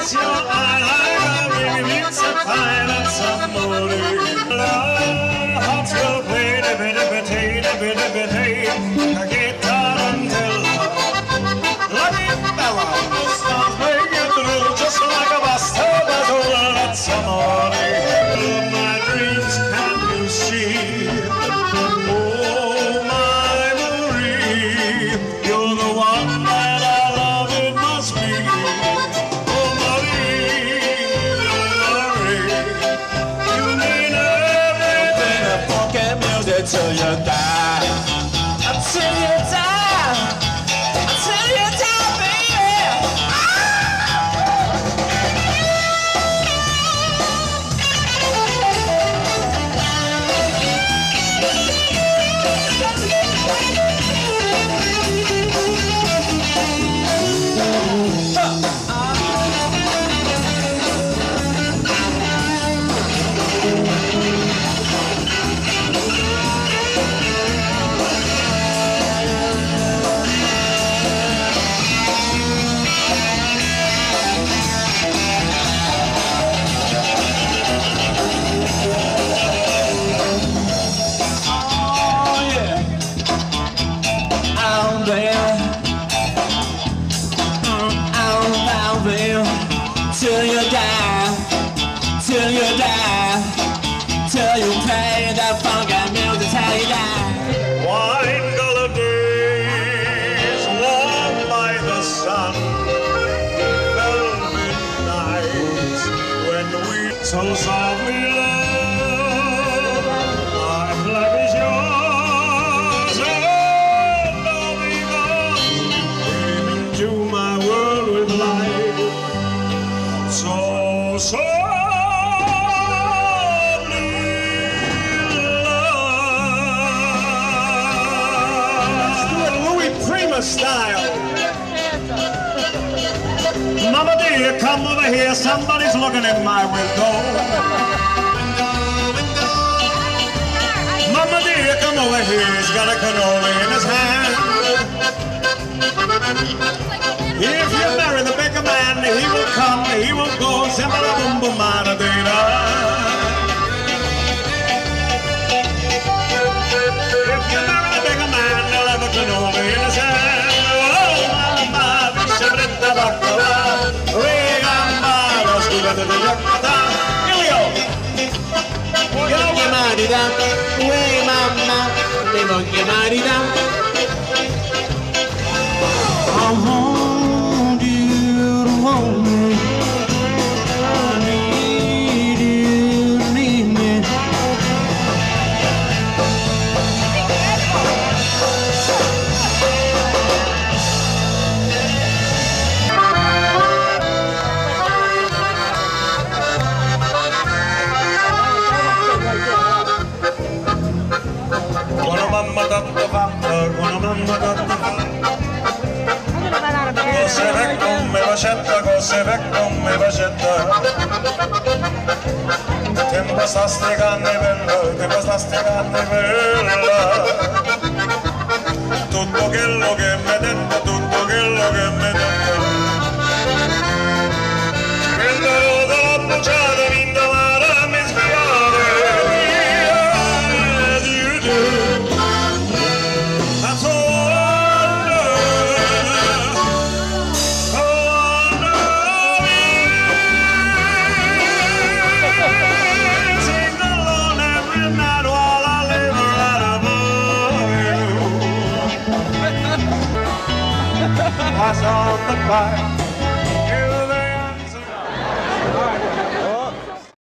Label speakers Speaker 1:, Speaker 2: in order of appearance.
Speaker 1: Till you die, until you die, until you die, baby. Till you die, till you die, till you play that funky music till you die.
Speaker 2: Wine-colored days warmed by the sun, velvet nights when we so softly love. My love is yours, and all because you came into my world with light. So softly, love. Let's do it Louis Prima style. Mama dear, come over here. Somebody's looking in my window. Mama dear, come over here. He's got a cannoli in his hand. If you marry the bigger man, he will come, he will go, simba boom boom mana data. If you marry the bigger man, he'll have a cannoli in his hand. Oh, mama, bishabrita bakala, regamba, los gulata de yakata. Ilio!
Speaker 1: Voglio marida, uè mamma, ti voglio marida. I want you to want me. I need you to need me.
Speaker 2: Gonna mamma da da da, gonna mamma da da da. Cose come facetta, cose come facetta. Tempo sta stregando bella, tempo sta stregando bella. Tutto quello che mi dette, tutto quello che mi dette. Quello della bruciata, vinta mare, mi spiate. You do. That's all. Pass on the fire.